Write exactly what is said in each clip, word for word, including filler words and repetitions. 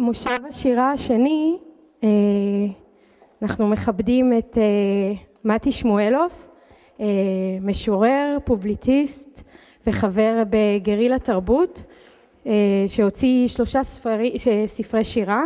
במושב השירה השני אנחנו מכבדים את מתי שמואלוף, משורר, פובליציסט וחבר בגרילה תרבות, שהוציא שלושה ספרי, ספרי שירה,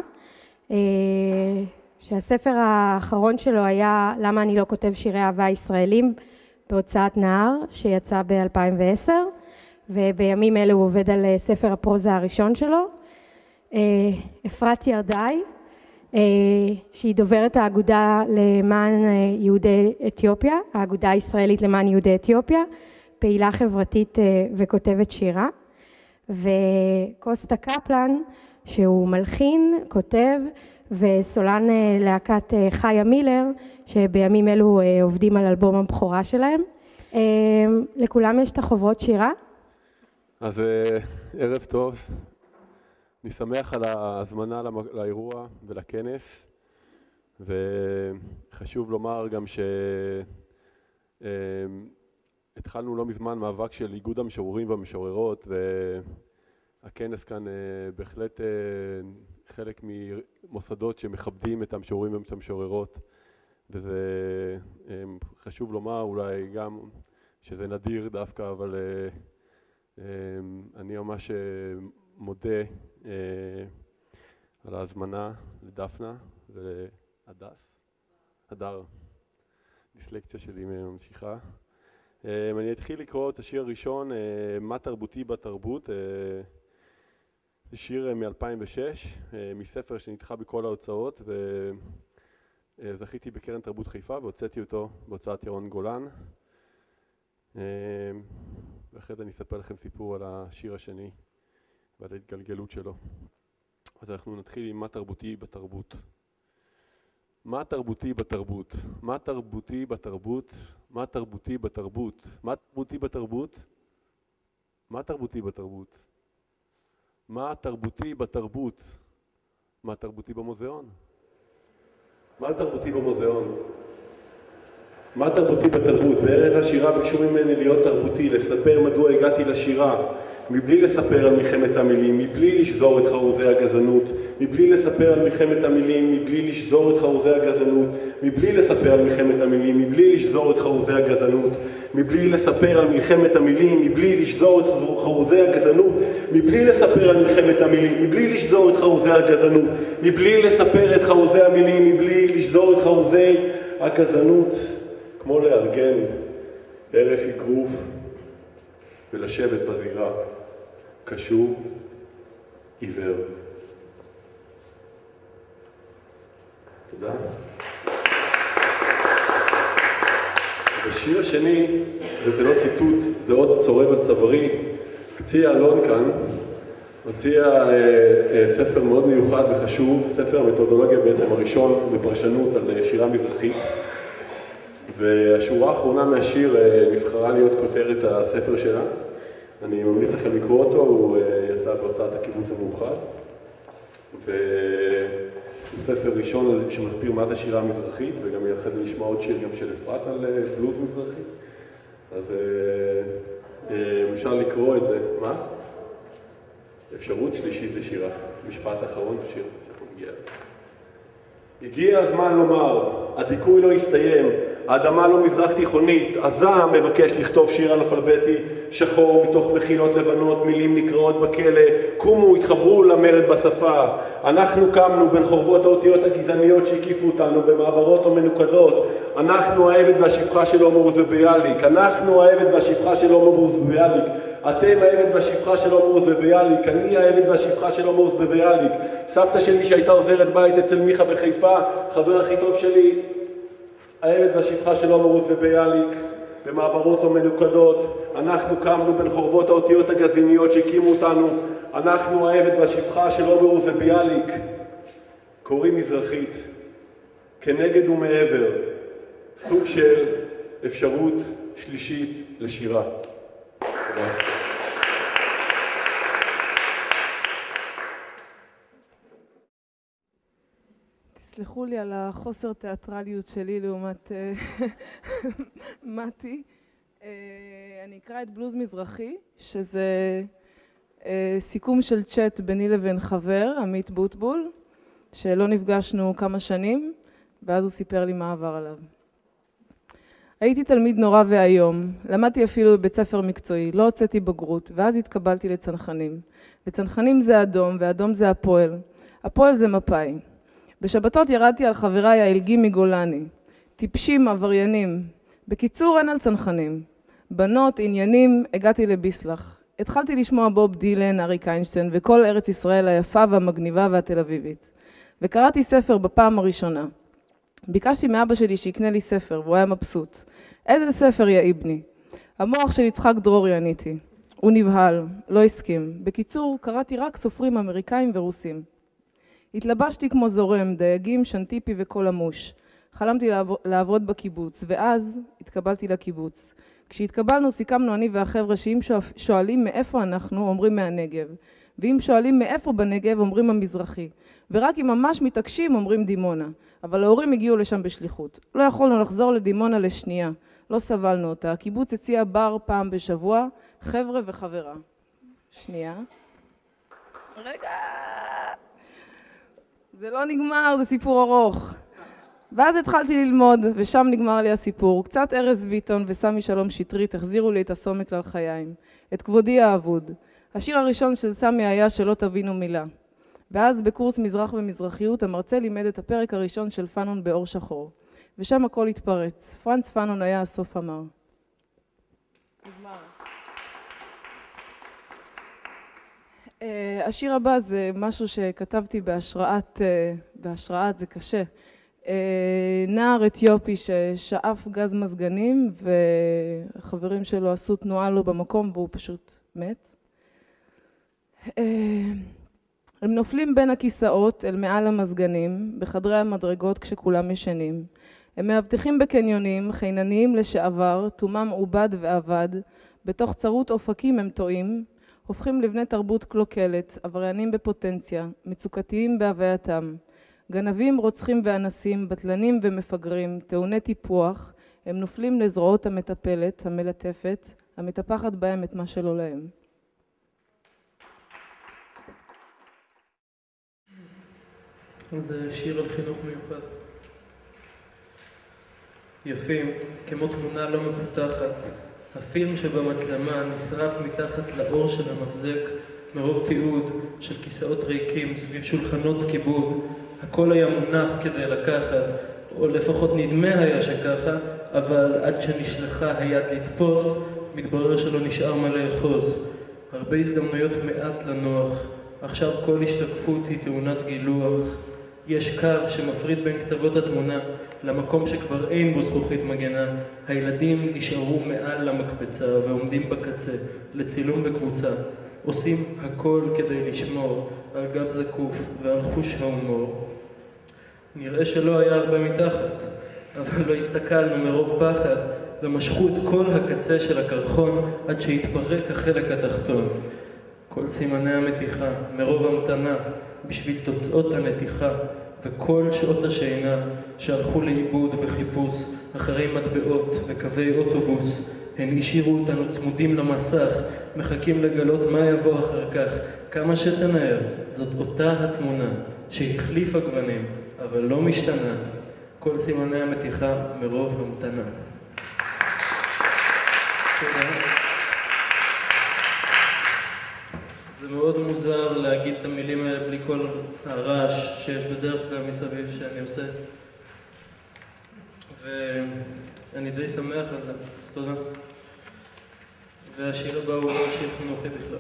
שהספר האחרון שלו היה למה אני לא כותב שירי אהבה ישראלים בהוצאת נהר, שיצא ב-אלפיים ועשר, ובימים אלה הוא עובד על ספר הפרוזה הראשון שלו. אפרת ירדאי, שהיא דוברת האגודה למען יהודי אתיופיה, האגודה הישראלית למען יהודי אתיופיה, פעילה חברתית וכותבת שירה. וקוסטה קפלן, שהוא מלחין, כותב, וסולן להקת חיה מילר, שבימים אלו עובדים על אלבום הבכורה שלהם. לכולם יש את החוברות שירה? אז ערב טוב. אני שמח על ההזמנה לאירוע ולכנס, וחשוב לומר גם שהתחלנו לא מזמן מאבק של איגוד המשוררים והמשוררות, והכנס כאן בהחלט חלק ממוסדות שמכבדים את המשוררים ואת המשוררות, וזה חשוב לומר אולי גם שזה נדיר דווקא, אבל אני ממש מודה על ההזמנה לדפנה ולהדס, הדר, דיסלקציה שלי ממשיכה. אני אתחיל לקרוא את השיר הראשון, מה תרבותי בתרבות, זה שיר מ-אלפיים ושש, מספר שנדחה בכל ההוצאות, וזכיתי בקרן תרבות חיפה והוצאתי אותו בהוצאת ירון גולן. ואחרי זה אני אספר לכם סיפור על השיר השני ועל ההתגלגלות שלו. אז אנחנו נתחיל עם מה תרבותי בתרבות. מה תרבותי בתרבות? מה תרבותי בתרבות? מה תרבותי בתרבות? מה תרבותי בתרבות? מה תרבותי בתרבות? מה תרבותי בתרבות? מה תרבותי במוזיאון? מה תרבותי במוזיאון? מה תרבותי בתרבות? בערב השירה ביקשו ממני להיות תרבותי, לספר מדוע הגעתי לשירה, מבלי לספר על מלחמת המילים, מבלי לשזור את חרוזי הגזענות, מבלי לספר על מלחמת המילים, מבלי לשזור את חרוזי הגזענות, מבלי לספר על מלחמת המילים, מבלי לשזור את חרוזי הגזענות, מבלי לספר על מלחמת המילים, מבלי לשזור את חרוזי הגזענות, מבלי לספר על מלחמת המילים, מבלי לשזור את חרוזי הגזענות, מבלי לספר את חרוזי המילים, מבלי לשזור את חרוזי הגזענות, כמו לארגן ערף אגרוף ולשבת בזירה, קשור, עיוור. תודה. בשיר השני, וזה לא ציטוט, זה עוד צורב על צווארי, קצי אלון כאן, הוציאה אה, אה, ספר מאוד מיוחד וחשוב, ספר המתודולוגיה בעצם הראשון בפרשנות על שירה מזרחית, והשורה האחרונה מהשיר נבחרה להיות כותרת הספר שלה. אני ממליץ לכם לקרוא אותו, הוא יצא בהוצאת הקיבוץ המאוחד. והוא ספר ראשון שמסביר מה זה שירה מזרחית, וגם אחרי זה נשמע עוד שיר גם של אפרת על בלוז מזרחי. אז אפשר לקרוא את זה. מה? אפשרות שלישית לשירה. משפט האחרון בשיר, אנחנו נגיע לזה. הגיע הזמן לומר, הדיכוי לא הסתיים, האדמה לא מזרח תיכונית, הזעם מבקש לכתוב שיר אנאלפביתי שחור מתוך מחילות לבנות, מילים נקראות בכלא, קומו, התחברו למרד בשפה. אנחנו קמנו בין חורבות האותיות הגזעניות שהקיפו אותנו במעברות המנוקדות. אנחנו העבד והשפחה של הומו וביאליק, אנחנו העבד והשפחה של הומו וביאליק, אתם העבד והשפחה של הומו וביאליק, אני העבד והשפחה של הומו וביאליק. סבתא שלי שהייתה עוזרת בית אצל מיכה בחיפה, חבר הכי טוב שלי, העבד והשפחה של הומו וביאליק, במעברות לא מנוקדות. אנחנו קמנו בין חורבות האותיות הגזעניות שהקימו אותנו. אנחנו העבד והשפחה של הומו וביאליק, קוראים מזרחית, כנגד ומעבר, סוג של אפשרות שלישית לשירה. תודה. תסלחו לי על החוסר תיאטרליות שלי לעומת מתי. אני אקרא את בלוז מזרחי, שזה סיכום של צ'אט ביני לבין חבר, עמית בוטבול, שלא נפגשנו כמה שנים, ואז הוא סיפר לי מה עבר עליו. הייתי תלמיד נורא והיום, למדתי אפילו בבית ספר מקצועי, לא הוצאתי בגרות, ואז התקבלתי לצנחנים. וצנחנים זה אדום, ואדום זה הפועל. הפועל זה מפאי. בשבתות ירדתי על חבריי האלגים מגולני. טיפשים, עבריינים. בקיצור, אין על צנחנים. בנות, עניינים, הגעתי לביסלח. התחלתי לשמוע בוב דילן, אריק איינשטיין, וכל ארץ ישראל היפה והמגניבה והתל אביבית. וקראתי ספר בפעם הראשונה. ביקשתי מאבא שלי שיקנה לי ספר, והוא היה מבסוט. איזה ספר יא איבני? המוח של יצחק דרורי עניתי. הוא נבהל, לא הסכים. בקיצור, קראתי רק סופרים אמריקאים ורוסים. התלבשתי כמו זורם, דייגים, שנטיפי וכל המוש. חלמתי לעבוד בקיבוץ, ואז התקבלתי לקיבוץ. כשהתקבלנו, סיכמנו אני והחבר'ה שאם שואלים מאיפה אנחנו, אומרים מהנגב. ואם שואלים מאיפה בנגב, אומרים המזרחי. ורק אם ממש מתעקשים, אומרים דימונה. אבל ההורים הגיעו לשם בשליחות. לא יכולנו לחזור לדימונה לשנייה. לא סבלנו אותה. הקיבוץ הציע בר פעם בשבוע, חבר'ה וחברה. שנייה. רגע. זה לא נגמר, זה סיפור ארוך. ואז התחלתי ללמוד, ושם נגמר לי הסיפור. קצת ארז ביטון וסמי שלום שטרית החזירו לי את הסומק ללחיים. את כבודי האבוד. השיר הראשון של סמי היה שלא תבינו מילה. ואז בקורס מזרח ומזרחיות המרצה לימד את הפרק הראשון של פאנון באור שחור. ושם הכל התפרץ. פרנץ פאנון היה הסוף אמר. נגמר. Uh, השיר הבא זה משהו שכתבתי בהשראת, uh, בהשראת זה קשה. Uh, נער אתיופי ששאף גז מזגנים וחברים שלו עשו תנועה לו במקום והוא פשוט מת. Uh, הם נופלים בין הכיסאות אל מעל המזגנים בחדרי המדרגות כשכולם ישנים. הם מאבטחים בקניונים, חינניים לשעבר, תומם עובד ועבד, בתוך צרות אופקים הם טועים, הופכים לבני תרבות קלוקלת, עבריינים בפוטנציה, מצוקתיים בהווייתם, גנבים, רוצחים ואנסים, בטלנים ומפגרים, טעוני טיפוח, הם נופלים לזרועות המטפלת, המלטפת, המטפחת בהם את מה שלא להם. זה שיר על חינוך מיוחד. יפים, כמו תמונה לא מפותחת, הפילם שבמצלמה נשרף מתחת לאור של המבזק מרוב תיעוד של כיסאות ריקים סביב שולחנות כיבוד. הכל היה מונח כדי לקחת, או לפחות נדמה היה שככה, אבל עד שנשלחה היד לתפוס, מתברר שלא נשאר מה לאחוז. הרבה הזדמנויות מעט לנוח, עכשיו כל השתקפות היא תאונת גילוח. יש קו שמפריד בין קצוות התמונה למקום שכבר אין בו זכוכית מגנה. הילדים נשארו מעל למקפצה ועומדים בקצה לצילום בקבוצה. עושים הכל כדי לשמור על גב זקוף ועל חוש ההומור. נראה שלא היה הרבה מתחת, אבל לא הסתכלנו מרוב פחד ומשכו את כל הקצה של הקרחון עד שהתפרק החלק התחתון. כל סימני המתיחה, מרוב המתנה, בשביל תוצאות הנתיחה, וכל שעות השינה שהלכו לאיבוד בחיפוש אחרי מטבעות וקווי אוטובוס, הן השאירו אותנו צמודים למסך, מחכים לגלות מה יבוא אחר כך. כמה שתנער, זאת אותה התמונה שהחליפה גוונים, אבל לא משתנה. כל סימני המתיחה מרוב המתנה. תודה. זה מאוד מוזר להגיד את המילים האלה בלי כל הרעש שיש בדרך כלל מסביב שאני עושה. ואני די שמח על זה, אז תודה. והשיר הבא הוא לא שיר חינוכי בכלל.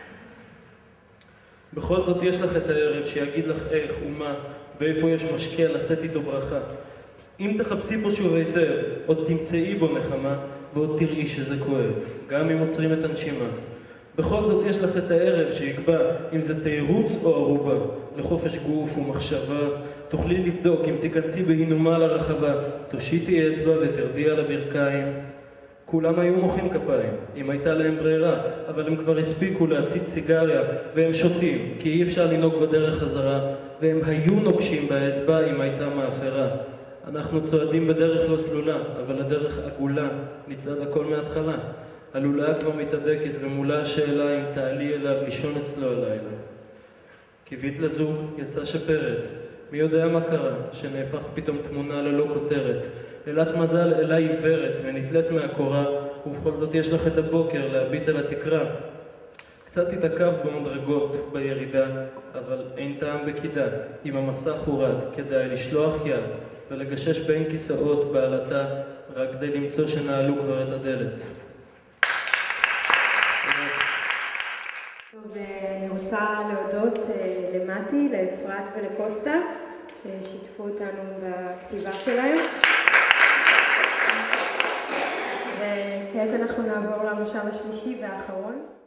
בכל זאת יש לך את הערב שיגיד לך איך ומה ואיפה יש משקה לשאת איתו ברכה. אם תחפשי פה שוב היטב, עוד תמצאי בו נחמה ועוד תראי שזה כואב, גם אם עוצרים את הנשימה. בכל זאת יש לך את הערב שיקבע אם זה תירוץ או ערובה, לחופש גוף ומחשבה. תוכלי לבדוק אם תיכנסי בהינומה לרחבה, תושיטי אצבע ותרדי על הברכיים. כולם היו מוחאים כפיים, אם הייתה להם ברירה, אבל הם כבר הספיקו להציץ סיגריה, והם שותים, כי אי אפשר לנהוג בדרך חזרה, והם היו נוקשים באצבע אם הייתה מאפרה. אנחנו צועדים בדרך לא סלולה, אבל הדרך עגולה, נצעד הכל מההתחלה. הלולאה כבר מתהדקת ומולה השאלה אם תעלי אליו לישון אצלו הלילה. קיווית לזוג, יצא שפרד. מי יודע מה קרה, שנהפכת פתאום תמונה ללא כותרת. אלת מזל אלה עיוורת ונתלת מהקורה, ובכל זאת יש לך את הבוקר להביט על התקרה. קצת התעכבת במדרגות בירידה, אבל אין טעם בקידה. אם המסך הורד, כדאי לשלוח יד ולגשש בין כיסאות בעלתה, רק כדי למצוא שנעלו כבר את הדלת. טוב, אני רוצה להודות למתי, לאפרת ולקוסטה, ששיתפו אותנו בכתיבה שלהם. וכעת אנחנו נעבור למושב השלישי והאחרון.